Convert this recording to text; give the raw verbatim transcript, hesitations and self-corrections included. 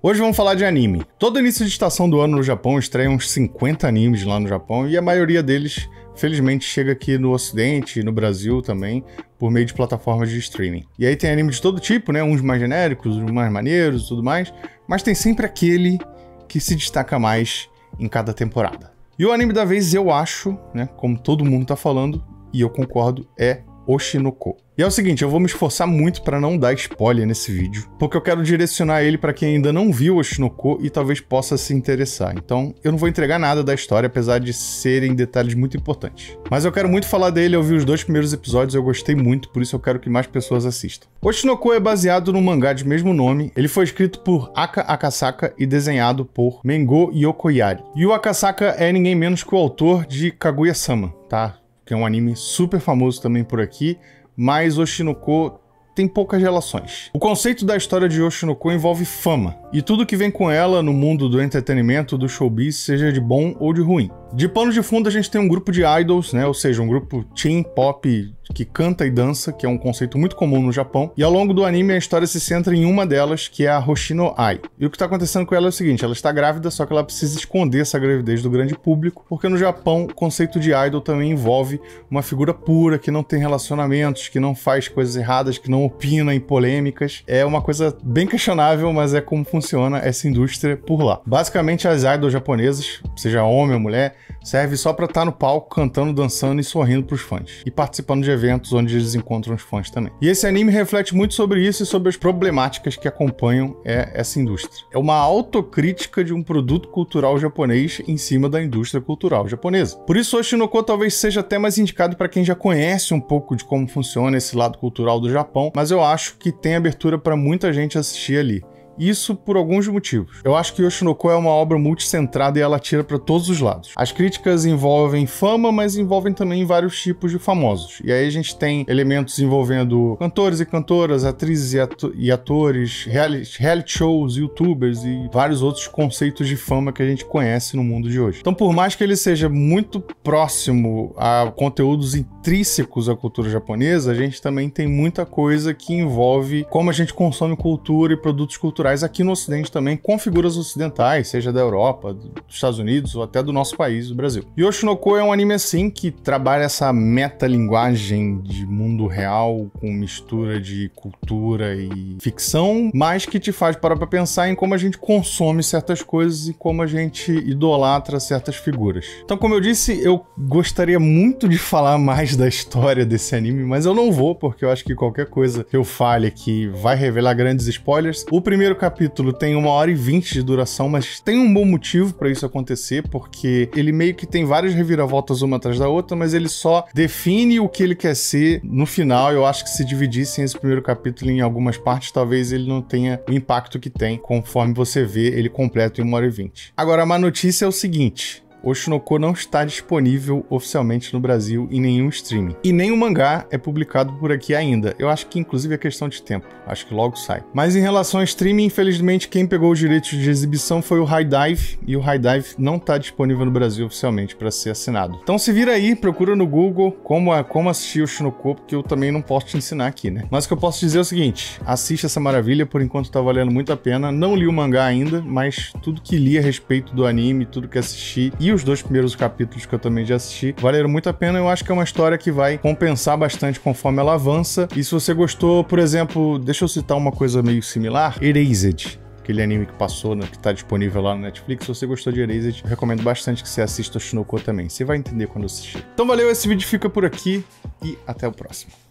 Hoje vamos falar de anime. Todo início de estação do ano no Japão estreia uns cinquenta animes lá no Japão e a maioria deles, felizmente, chega aqui no Ocidente e no Brasil também, por meio de plataformas de streaming. E aí tem anime de todo tipo, né? Uns mais genéricos, uns mais maneiros e tudo mais, mas tem sempre aquele que se destaca mais em cada temporada. E o anime da vez, eu acho, né, como todo mundo tá falando, e eu concordo, é Oshi no Ko. E é o seguinte, eu vou me esforçar muito para não dar spoiler nesse vídeo, porque eu quero direcionar ele para quem ainda não viu Oshi no Ko e talvez possa se interessar. Então, eu não vou entregar nada da história, apesar de serem detalhes muito importantes. Mas eu quero muito falar dele, eu vi os dois primeiros episódios, eu gostei muito, por isso eu quero que mais pessoas assistam. Oshi no Ko é baseado no mangá de mesmo nome, ele foi escrito por Aka Akasaka e desenhado por Mengo Yokoyari. E o Akasaka é ninguém menos que o autor de Kaguya-sama, tá? Que é um anime super famoso também por aqui, mas Oshi no Ko tem poucas relações. O conceito da história de Oshi no Ko envolve fama, e tudo que vem com ela no mundo do entretenimento, do showbiz, seja de bom ou de ruim. De pano de fundo a gente tem um grupo de idols, né, ou seja, um grupo teen pop que canta e dança, que é um conceito muito comum no Japão, e ao longo do anime a história se centra em uma delas, que é a Hoshino Ai. E o que está acontecendo com ela é o seguinte, ela está grávida, só que ela precisa esconder essa gravidez do grande público, porque no Japão o conceito de idol também envolve uma figura pura, que não tem relacionamentos, que não faz coisas erradas, que não opina em polêmicas. É uma coisa bem questionável, mas é como funciona essa indústria por lá. Basicamente as idols japonesas, seja homem ou mulher, serve só pra estar no palco cantando, dançando e sorrindo pros fãs. E participando de eventos onde eles encontram os fãs também. E esse anime reflete muito sobre isso e sobre as problemáticas que acompanham é, essa indústria. É uma autocrítica de um produto cultural japonês em cima da indústria cultural japonesa. Por isso Oshi no Ko talvez seja até mais indicado para quem já conhece um pouco de como funciona esse lado cultural do Japão, mas eu acho que tem abertura para muita gente assistir ali. Isso por alguns motivos. Eu acho que Oshi no Ko é uma obra multicentrada e ela atira para todos os lados. As críticas envolvem fama, mas envolvem também vários tipos de famosos. E aí a gente tem elementos envolvendo cantores e cantoras, atrizes e, ato e atores, reality, reality shows, youtubers e vários outros conceitos de fama que a gente conhece no mundo de hoje. Então, por mais que ele seja muito próximo a conteúdos intrínsecos à cultura japonesa, a gente também tem muita coisa que envolve como a gente consome cultura e produtos culturais aqui no Ocidente também, com figuras ocidentais, seja da Europa, dos Estados Unidos ou até do nosso país, o Brasil. E Oshi no Ko é um anime assim que trabalha essa metalinguagem de mundo real com mistura de cultura e ficção, mas que te faz parar pra pensar em como a gente consome certas coisas e como a gente idolatra certas figuras. Então, como eu disse, eu gostaria muito de falar mais da história desse anime, mas eu não vou, porque eu acho que qualquer coisa que eu fale aqui vai revelar grandes spoilers. O primeiro capítulo tem uma hora e vinte de duração, mas tem um bom motivo para isso acontecer, porque ele meio que tem várias reviravoltas uma atrás da outra, mas ele só define o que ele quer ser no final. Eu acho que se dividissem esse primeiro capítulo em algumas partes, talvez ele não tenha o impacto que tem, conforme você vê ele completo em uma hora e vinte. Agora, a má notícia é o seguinte: Oshi no Ko não está disponível oficialmente no Brasil em nenhum streaming. E nem o mangá é publicado por aqui ainda. Eu acho que inclusive é questão de tempo. Acho que logo sai. Mas em relação a streaming, infelizmente quem pegou os direitos de exibição foi o HIDIVE. E o HIDIVE não está disponível no Brasil oficialmente para ser assinado. Então se vira aí, procura no Google como, como assistir Oshi no Ko, porque eu também não posso te ensinar aqui, né? Mas o que eu posso dizer é o seguinte: assiste essa maravilha, por enquanto tá valendo muito a pena. Não li o mangá ainda, mas tudo que li a respeito do anime, tudo que assisti e os dois primeiros capítulos que eu também já assisti valeram muito a pena. Eu acho que é uma história que vai compensar bastante conforme ela avança. E se você gostou, por exemplo, deixa eu citar uma coisa meio similar, Erased, aquele anime que passou, né, que tá disponível lá no Netflix. Se você gostou de Erased, eu recomendo bastante que você assista Oshi no Ko também. Você vai entender quando assistir. Então valeu, esse vídeo fica por aqui e até o próximo.